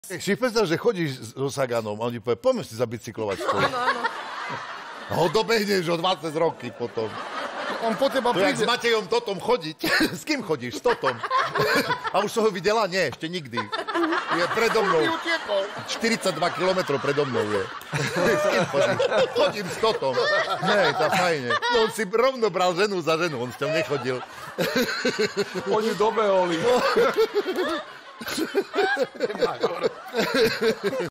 Si predstav, že chodíš so Saganom a oni povie, poďme si zabicyklovať spolu. Áno. A ho dobehneš o 20 roky potom. On po teba To jak s príde. Matejom Totom chodiť. S kým chodíš? S Totom. A už som ho videla? Nie, ešte nikdy. Je predo mnou. 42 kilometrov predo mnou je. S kým chodíš? Chodím s Totom. Nie, to fajne. No on si rovno bral ženu za ženu, on s ňou nechodil. Oni dobeholi.